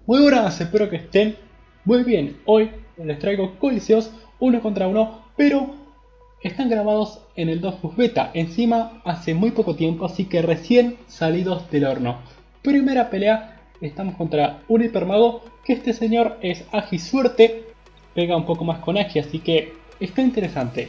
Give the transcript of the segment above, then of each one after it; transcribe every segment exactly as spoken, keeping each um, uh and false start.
Muy buenas, espero que estén muy bien. Hoy les traigo coliseos uno contra uno, pero están grabados en el dos plus beta, encima hace muy poco tiempo, así que recién salidos del horno. Primera pelea, estamos contra un hipermago, que este señor es Agi Suerte, pega un poco más con Agi, así que está interesante.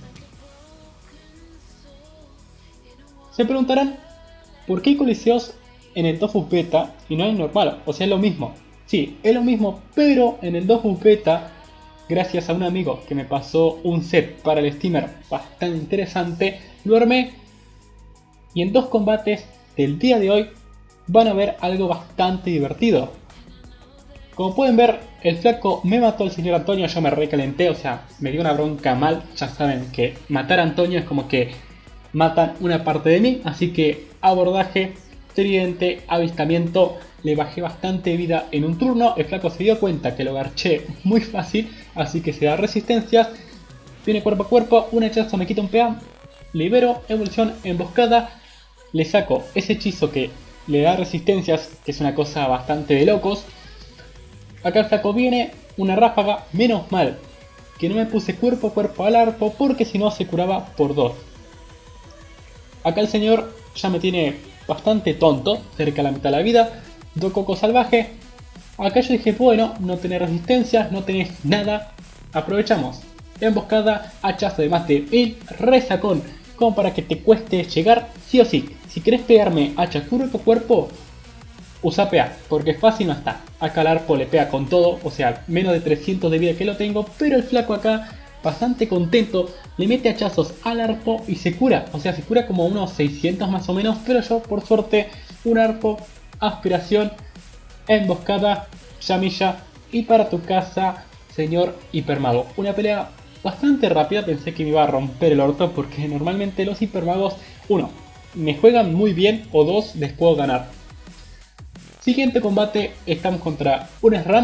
Se preguntarán, ¿por qué hay coliseos en el dos plus beta y no en el normal? O sea, es lo mismo. Sí, es lo mismo, pero en el dos plus beta, gracias a un amigo que me pasó un set para el steamer bastante interesante, lo armé. Y en dos combates del día de hoy van a ver algo bastante divertido. Como pueden ver, el flaco me mató al señor Antonio, yo me recalenté, o sea, me dio una bronca mal. Ya saben que matar a Antonio es como que matan una parte de mí, así que abordaje, tridente, avistamiento, le bajé bastante vida en un turno. El flaco se dio cuenta que lo garché muy fácil, así que se da resistencias, viene cuerpo a cuerpo, un hechizo me quita un P A, libero, evolución, emboscada, le saco ese hechizo que le da resistencias, que es una cosa bastante de locos. Acá el flaco viene, una ráfaga, menos mal que no me puse cuerpo a cuerpo al arco, porque si no se curaba por dos. Acá el señor ya me tiene bastante tonto, cerca de la mitad de la vida. Do coco salvaje. Acá yo dije, bueno, no tenés resistencia, no tenés nada. Aprovechamos. Emboscada, hachazo de más de mil, resacón, como para que te cueste llegar sí o sí. Si querés pegarme hacha cuerpo a cuerpo, usa P A, porque fácil no está. Acá el arpo le pega con todo, o sea, menos de trescientos de vida que lo tengo, pero el flaco acá, bastante contento, le mete hachazos al arpo y se cura. O sea, se cura como unos seiscientos más o menos, pero yo, por suerte, un arpo, aspiración, emboscada, llamilla y para tu casa, señor hipermago. Una pelea bastante rápida, pensé que me iba a romper el orto porque normalmente los hipermagos, uno, me juegan muy bien o dos, les puedo ganar. Siguiente combate, estamos contra un SRAM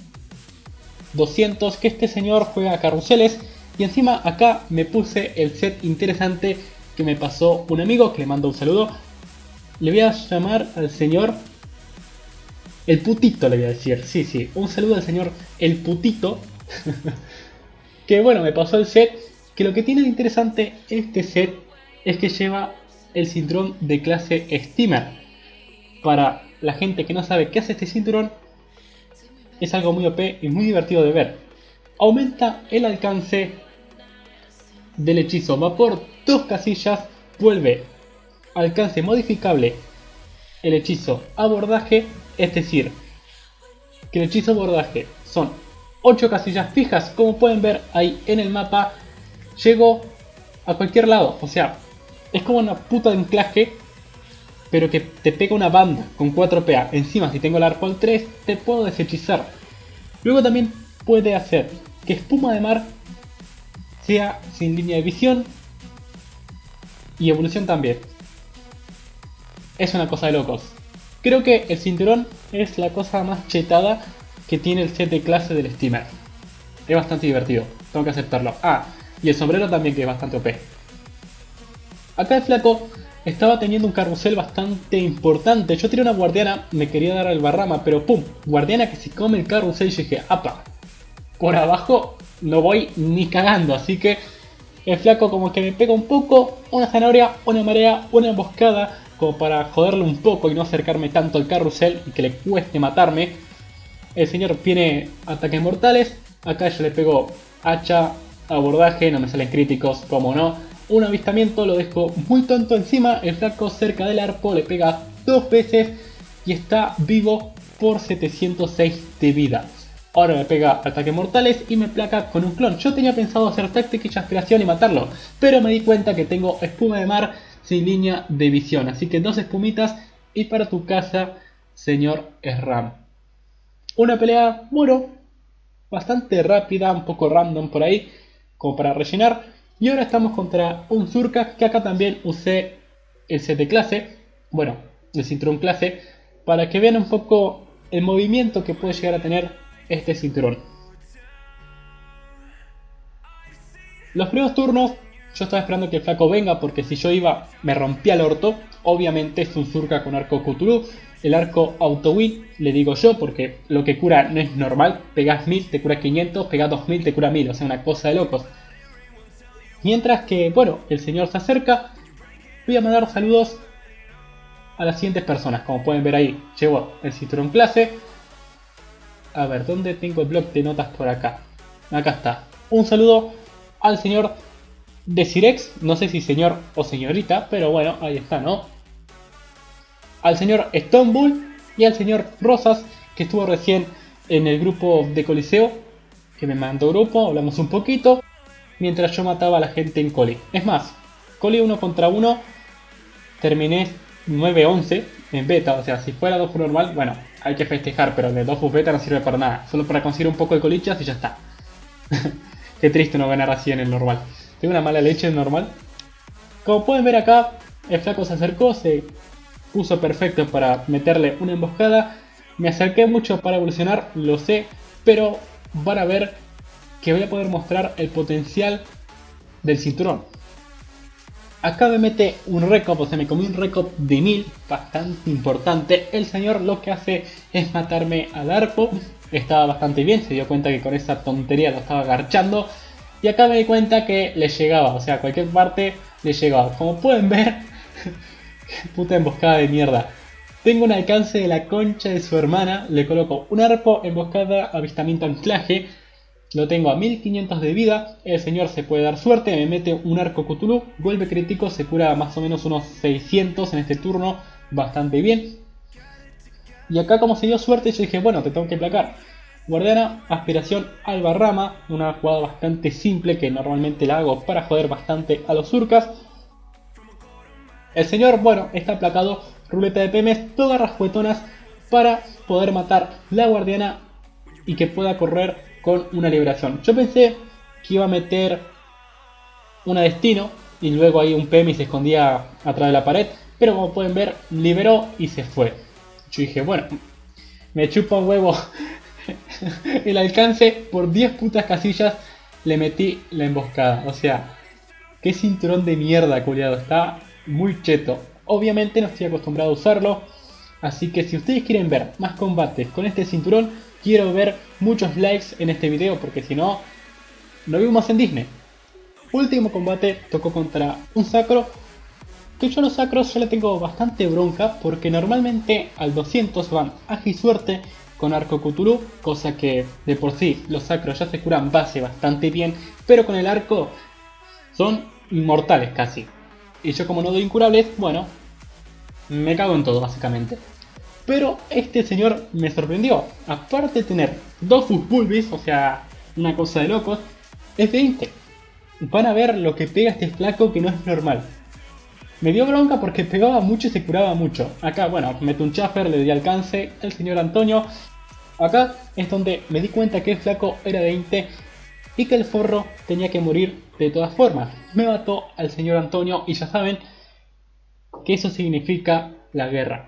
doscientos, que este señor juega carruseles. Y encima acá me puse el set interesante que me pasó un amigo, que le mando un saludo. Le voy a llamar al señor El Putito, le voy a decir. Sí, sí, un saludo al señor El Putito. Que bueno, me pasó el set. Que lo que tiene de interesante este set es que lleva el cinturón de clase Steamer. Para la gente que no sabe qué hace este cinturón, es algo muy O P y muy divertido de ver. Aumenta el alcance del hechizo, va por dos casillas, vuelve alcance modificable el hechizo abordaje, es decir, que el hechizo abordaje son ocho casillas fijas, como pueden ver ahí en el mapa. Llego a cualquier lado, o sea, es como una puta de anclaje, pero que te pega una banda con cuatro P A. Encima, si tengo el arco al tres, te puedo deshechizar. Luego también puede hacer que espuma de mar sea sin línea de visión y evolución también. Es una cosa de locos. Creo que el cinturón es la cosa más chetada que tiene el set de clase del steamer. Es bastante divertido, tengo que aceptarlo. Ah, y el sombrero también, que es bastante O P. Acá el flaco estaba teniendo un carrusel bastante importante. Yo tiré una guardiana, me quería dar al Barrama, pero pum, guardiana que se come el carrusel. Y yo dije, apa, por abajo no voy ni cagando. Así que el flaco como que me pega un poco, una zanahoria, una marea, una emboscada, como para joderle un poco y no acercarme tanto al carrusel y que le cueste matarme. El señor tiene ataques mortales. Acá yo le pego hacha, abordaje, no me salen críticos, como no. Un avistamiento, lo dejo muy tonto encima. El flaco cerca del arco le pega dos veces y está vivo por setecientos seis de vida. Ahora me pega ataques mortales y me placa con un clon. Yo tenía pensado hacer táctica y aspiración y matarlo, pero me di cuenta que tengo espuma de mar sin línea de visión. Así que dos espumitas y para tu casa, señor SRAM. Una pelea, bueno, bastante rápida, un poco random por ahí, como para rellenar. Y ahora estamos contra un Zurkag, que acá también usé el set de clase, bueno, el cinturón clase, para que vean un poco el movimiento que puede llegar a tener este cinturón. Los primeros turnos yo estaba esperando que el flaco venga, porque si yo iba me rompía el orto. Obviamente es un Zurkag con arco Cthulhu, el arco auto win, le digo yo, porque lo que cura no es normal. Pegas mil, te cura quinientos, pegas dos mil, te cura mil, o sea, una cosa de locos. Mientras que, bueno, el señor se acerca, voy a mandar saludos a las siguientes personas. Como pueden ver ahí, llegó el cinturón clase. A ver, ¿dónde tengo el blog de notas? Por acá. Acá está. Un saludo al señor Desirex, no sé si señor o señorita, pero bueno, ahí está, ¿no? Al señor Stonebull y al señor Rosas, que estuvo recién en el grupo de Coliseo, que me mandó grupo, hablamos un poquito, mientras yo mataba a la gente en Coli. Es más, Coli uno contra uno, terminé nueve once en beta, o sea, si fuera dos normal, bueno, hay que festejar, pero de dos beta no sirve para nada, solo para conseguir un poco de colichas y ya está. Qué triste no ganar así en el normal. Tengo una mala leche en normal. Como pueden ver acá, el flaco se acercó, se puso perfecto para meterle una emboscada. Me acerqué mucho para evolucionar, lo sé, pero van a ver que voy a poder mostrar el potencial del cinturón. Acá me mete un recop, o sea, me comí un recop de mil, bastante importante. El señor lo que hace es matarme al arco. Estaba bastante bien, se dio cuenta que con esa tontería lo estaba garchando. Y acá me di cuenta que le llegaba, o sea, a cualquier parte le llegaba. Como pueden ver, puta emboscada de mierda. Tengo un alcance de la concha de su hermana, le coloco un arpo, emboscada, avistamiento, anclaje. Lo tengo a mil quinientos de vida, el señor se puede dar suerte, me mete un arco Cthulhu, golpe crítico, se cura más o menos unos seiscientos en este turno, bastante bien. Y acá como se dio suerte yo dije, bueno, te tengo que placar. Guardiana, aspiración, Albarrama, una jugada bastante simple que normalmente la hago para joder bastante a los surcas. El señor, bueno, está placado, ruleta de P Ms, todas rascuetonas para poder matar la guardiana y que pueda correr con una liberación. Yo pensé que iba a meter una destino y luego ahí un P M y se escondía atrás de la pared, pero como pueden ver, liberó y se fue. Yo dije, bueno, me chupa un huevo el alcance, por diez putas casillas le metí la emboscada. O sea, qué cinturón de mierda, culiado, está muy cheto. Obviamente no estoy acostumbrado a usarlo, así que si ustedes quieren ver más combates con este cinturón, quiero ver muchos likes en este video, porque si no, no vivimos en Disney. Último combate, tocó contra un sacro, que yo a los sacros ya le tengo bastante bronca, porque normalmente al doscientos van Agi y Suerte con arco Cthulhu, cosa que de por sí los sacros ya se curan base bastante bien, pero con el arco son inmortales casi. Y yo como no doy incurables, bueno, me cago en todo básicamente. Pero este señor me sorprendió, aparte de tener dos Fuzzbulbis, o sea, una cosa de locos, es veinte. Van a ver lo que pega este flaco que no es normal. Me dio bronca porque pegaba mucho y se curaba mucho. Acá, bueno, meto un chaffer, le di alcance, el señor Antonio. Acá es donde me di cuenta que el flaco era de veinte y que el forro tenía que morir de todas formas. Me mató al señor Antonio y ya saben que eso significa la guerra.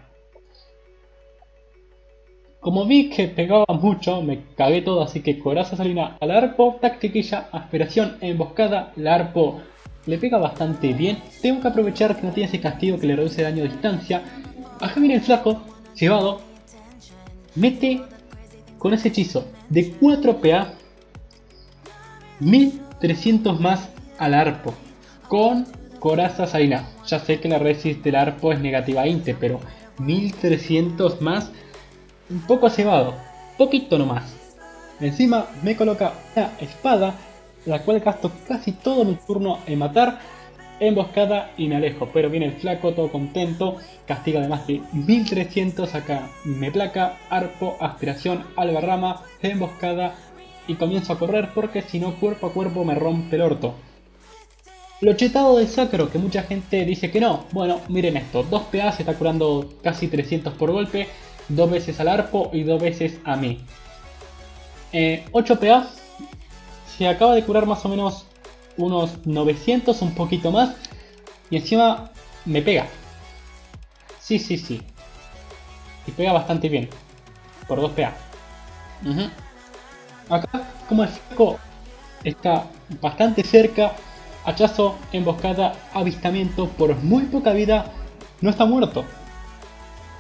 Como vi que pegaba mucho, me cagué todo, así que coraza salina al arpo, tactiquilla, aspiración, emboscada, el arpo le pega bastante bien. Tengo que aprovechar que no tiene ese castigo que le reduce daño a distancia. Acá viene el flaco, llevado, mete con ese hechizo de cuatro P A mil trescientos más al arpo, con coraza salina. Ya sé que la resist del arpo es negativa veinte, pero mil trescientos más, un poco cebado, poquito nomás. Encima me coloca una espada, la cual gasto casi todo mi turno en matar, emboscada y me alejo. Pero viene el flaco todo contento, castiga además de mil trescientos acá, me placa, arpo, aspiración, albarrama, emboscada y comienzo a correr porque si no cuerpo a cuerpo me rompe el orto. Lo chetado del sacro, que mucha gente dice que no. Bueno, miren esto, dos P A se está curando casi trescientos por golpe, dos veces al arpo y dos veces a mí. Eh, ocho P A, se acaba de curar más o menos unos novecientos, un poquito más, y encima me pega. Sí, sí, sí. Y pega bastante bien, por dos P A. Uh-huh. Acá, como el flaco está bastante cerca, hachazo, emboscada, avistamiento, por muy poca vida, no está muerto.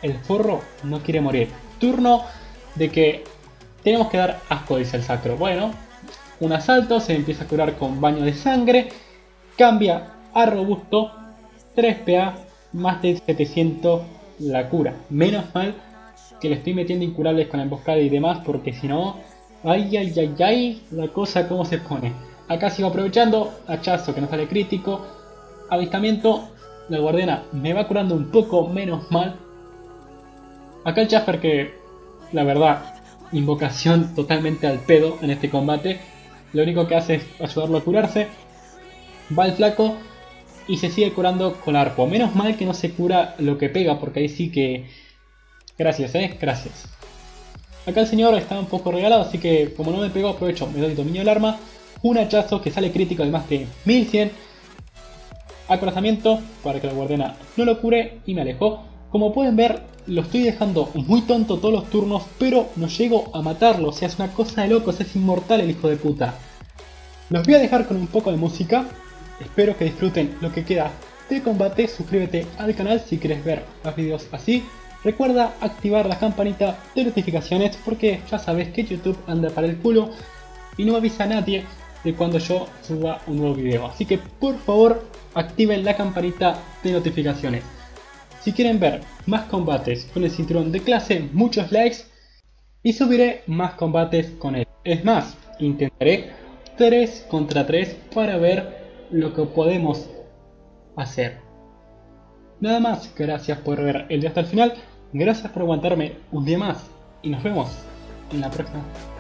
el forro no quiere morir. Turno de que tenemos que dar asco, dice el sacro. Bueno, un asalto, se empieza a curar con baño de sangre. Cambia a robusto, tres P A, más de setecientos la cura. Menos mal que le estoy metiendo incurables con la emboscada y demás, porque si no, ay ay ay ay, la cosa como se pone. Acá sigo aprovechando, hachazo que no sale crítico, avistamiento, la guardiana me va curando un poco, menos mal. Acá el Jasper que, la verdad, invocación totalmente al pedo en este combate, lo único que hace es ayudarlo a curarse. Va el flaco y se sigue curando con arpo. Menos mal que no se cura lo que pega, porque ahí sí que... Gracias, eh, gracias. Acá el señor está un poco regalado, así que como no me pegó, aprovecho, me doy dominio del arma. Un hachazo que sale crítico de más de mil cien. Acorazamiento para que la guardiana no lo cure y me alejó. Como pueden ver, lo estoy dejando muy tonto todos los turnos, pero no llego a matarlo. O sea, es una cosa de locos, es inmortal el hijo de puta. Los voy a dejar con un poco de música. Espero que disfruten lo que queda de combate. Suscríbete al canal si quieres ver más videos así. Recuerda activar la campanita de notificaciones porque ya sabes que YouTube anda para el culo y no avisa a nadie de cuando yo suba un nuevo video. Así que por favor activen la campanita de notificaciones. Si quieren ver más combates con el cinturón de clase, muchos likes y subiré más combates con él. Es más, intentaré tres contra tres para ver lo que podemos hacer. Nada más, gracias por ver el video hasta el final, gracias por aguantarme un día más y nos vemos en la próxima.